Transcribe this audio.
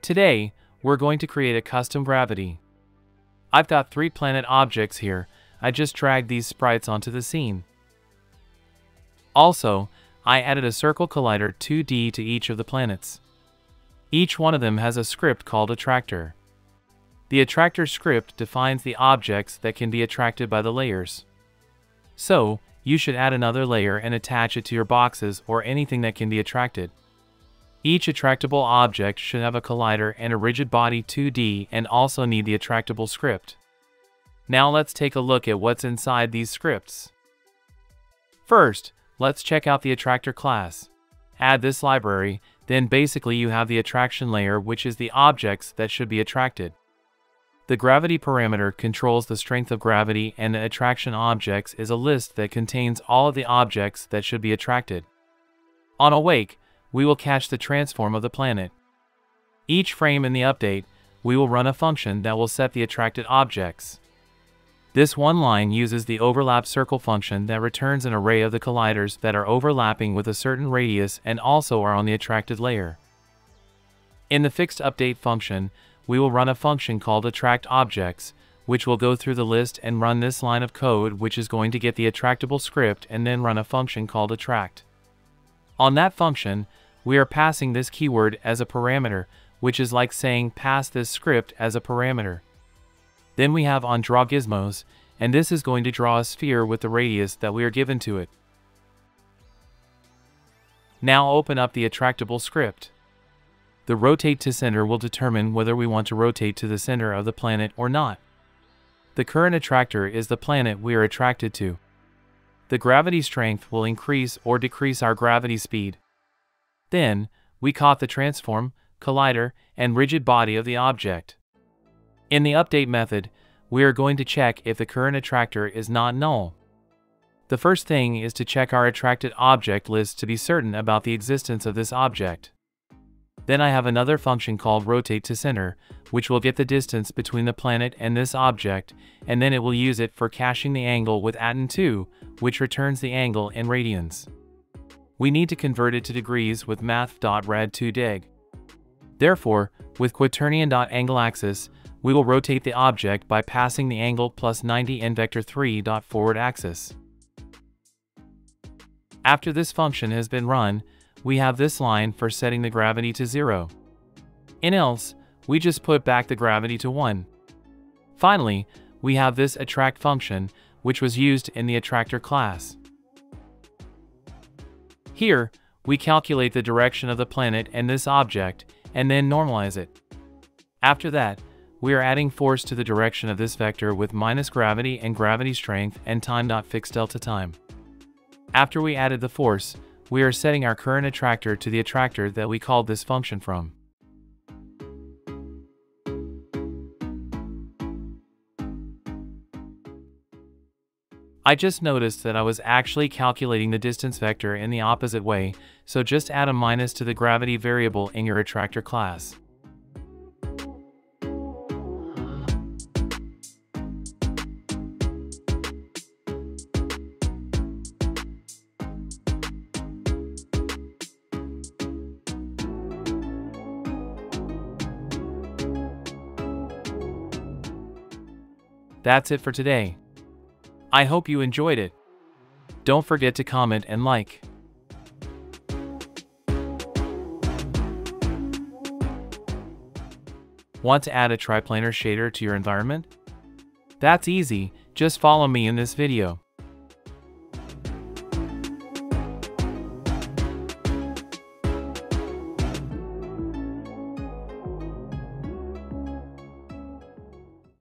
Today, we're going to create a custom gravity. I've got 3 planet objects here. I just dragged these sprites onto the scene. Also, I added a circle collider 2D to each of the planets. Each one of them has a script called Attractor. The Attractor script defines the objects that can be attracted by the layers. So, you should add another layer and attach it to your boxes or anything that can be attracted. Each attractable object should have a collider and a rigid body 2D and also need the Attractable script. Now let's take a look at what's inside these scripts. First, let's check out the Attractor class. Add this library, then basically you have the attraction layer, which is the objects that should be attracted. The gravity parameter controls the strength of gravity, and the attraction objects is a list that contains all of the objects that should be attracted. On awake, we will catch the transform of the planet. Each frame in the update, we will run a function that will set the attracted objects. This one line uses the overlap circle function that returns an array of the colliders that are overlapping with a certain radius and also are on the attracted layer. In the fixed update function, we will run a function called attract objects, which will go through the list and run this line of code, which is going to get the Attractable script and then run a function called attract. On that function, we are passing this keyword as a parameter, which is like saying pass this script as a parameter. Then we have on draw gizmos, and this is going to draw a sphere with the radius that we are given to it. Now open up the Attractable script. The rotate to center will determine whether we want to rotate to the center of the planet or not. The current attractor is the planet we are attracted to. The gravity strength will increase or decrease our gravity speed. Then, we caught the transform, collider, and rigid body of the object. In the update method, we are going to check if the current attractor is not null. The first thing is to check our attracted object list to be certain about the existence of this object. Then I have another function called rotate to center, which will get the distance between the planet and this object, and then it will use it for caching the angle with atten2, which returns the angle in radians. We need to convert it to degrees with math.rad2deg. Therefore, with quaternion.angleAxis, we will rotate the object by passing the angle plus 90 in vector3.forwardAxis. After this function has been run, we have this line for setting the gravity to 0. In else, we just put back the gravity to 1. Finally, we have this attract function, which was used in the Attractor class. Here, we calculate the direction of the planet and this object, and then normalize it. After that, we are adding force to the direction of this vector with minus gravity and gravity strength and time.fixedDelta_time. After we added the force, we are setting our current attractor to the attractor that we called this function from. I just noticed that I was actually calculating the distance vector in the opposite way, so just add a minus to the gravity variable in your Attractor class. That's it for today. I hope you enjoyed it. Don't forget to comment and like. Want to add a triplanar shader to your environment? That's easy, just follow me in this video.